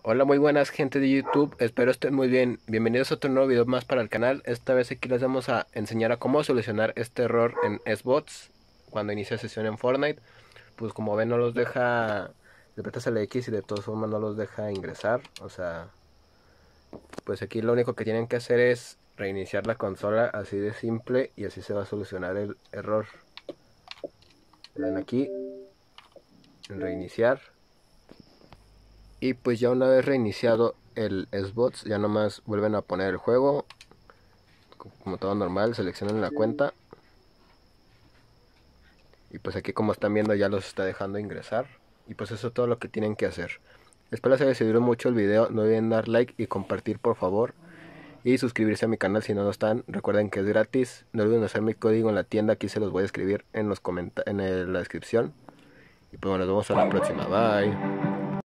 Hola, muy buenas gente de YouTube, espero estén muy bien. Bienvenidos a otro nuevo video más para el canal. Esta vez aquí les vamos a enseñar a cómo solucionar este error en SBots cuando inicia sesión en Fortnite. Pues como ven no los deja, le apretas el X y de todas formas no los deja ingresar. O sea, pues aquí lo único que tienen que hacer es reiniciar la consola, así de simple, y así se va a solucionar el error. Le dan aquí en reiniciar. Y pues ya una vez reiniciado el SBots, ya nomás vuelven a poner el juego como todo normal, seleccionan la cuenta y pues aquí como están viendo ya los está dejando ingresar y pues eso es todo lo que tienen que hacer. Espero les haya servido mucho el video, no olviden dar like y compartir por favor y suscribirse a mi canal si no lo están, recuerden que es gratis, no olviden usar mi código en la tienda, aquí se los voy a escribir en los la descripción y pues bueno, nos vemos a la próxima, bye.